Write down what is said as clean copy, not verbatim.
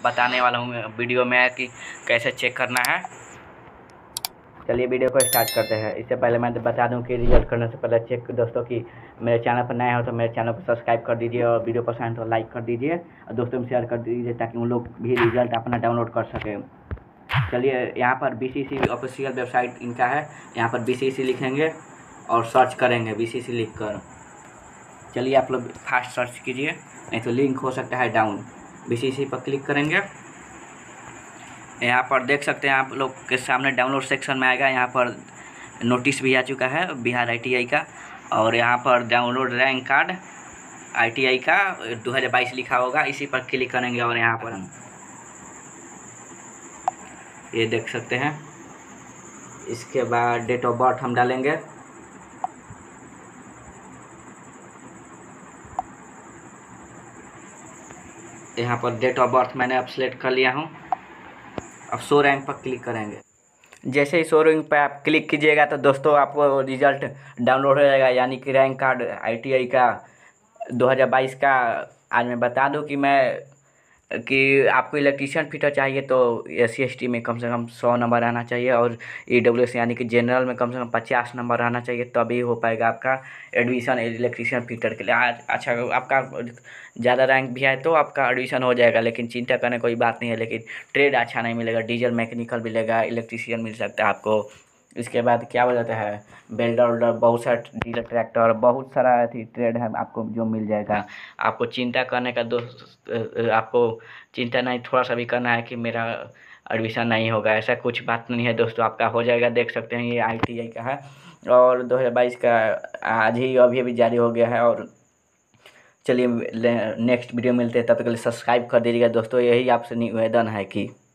बताने वाला हूँ वीडियो में कि कैसे चेक करना है। चलिए वीडियो को स्टार्ट करते हैं। इससे पहले मैं बता दूं कि रिजल्ट करने से पहले चेक दोस्तों कि मेरे चैनल पर नए हो तो मेरे चैनल को सब्सक्राइब कर दीजिए और वीडियो पसंद तो लाइक कर दीजिए और दोस्तों में शेयर कर दीजिए ताकि उन लोग भी रिजल्ट अपना डाउनलोड कर सकें। चलिए यहाँ पर BCC ऑफिशियल वेबसाइट इनका है, यहाँ पर BCC लिखेंगे और सर्च करेंगे BCC लिख कर। चलिए आप लोग फास्ट सर्च कीजिए, नहीं तो लिंक हो सकता है डाउन। BCC पर क्लिक करेंगे। यहाँ पर देख सकते हैं आप लोग के सामने डाउनलोड सेक्शन में आएगा। यहाँ पर नोटिस भी आ चुका है बिहार ITI का, और यहाँ पर डाउनलोड रैंक कार्ड ITI का 2022 लिखा होगा, इसी पर क्लिक करेंगे और यहाँ पर हम ये देख सकते हैं। इसके बाद डेट ऑफ बर्थ हम डालेंगे। यहाँ पर डेट ऑफ बर्थ मैंने अब सेलेक्ट कर लिया हूँ। अब शो रैंक पर क्लिक करेंगे। जैसे ही शो रैंक पर आप क्लिक कीजिएगा तो दोस्तों आपको रिजल्ट डाउनलोड हो जाएगा, यानी कि रैंक कार्ड ITI का 2022 का। आज मैं बता दूं कि आपको इलेक्ट्रीशियन फिटर चाहिए तो SC ST में कम से कम 100 नंबर आना चाहिए, और EWS यानी कि जनरल में कम से कम 50 नंबर आना चाहिए, तभी हो पाएगा आपका एडमिशन इलेक्ट्रीशियन फिटर के लिए। अच्छा, आपका ज़्यादा रैंक भी है तो आपका एडमिशन हो जाएगा, लेकिन चिंता करने कोई बात नहीं है। लेकिन ट्रेड अच्छा नहीं मिलेगा, डीजल मैकेनिकल मिलेगा, इलेक्ट्रीशियन मिल सकता है आपको। इसके बाद क्या हो जाता है, बेल्डर वेल्डर, बहुत सारा डीलर ट्रैक्टर, बहुत सारा अथी ट्रेड है आपको जो मिल जाएगा। आपको चिंता करने का आपको चिंता नहीं थोड़ा सा भी करना है कि मेरा एडमिशन नहीं होगा, ऐसा कुछ बात नहीं है दोस्तों, आपका हो जाएगा। देख सकते हैं ये ITI का है और 2022 का आज ही अभी जारी हो गया है। और चलिए नेक्स्ट वीडियो मिलते हैं, तब तक के लिए सब्सक्राइब कर दीजिएगा दोस्तों, यही आपसे निवेदन है कि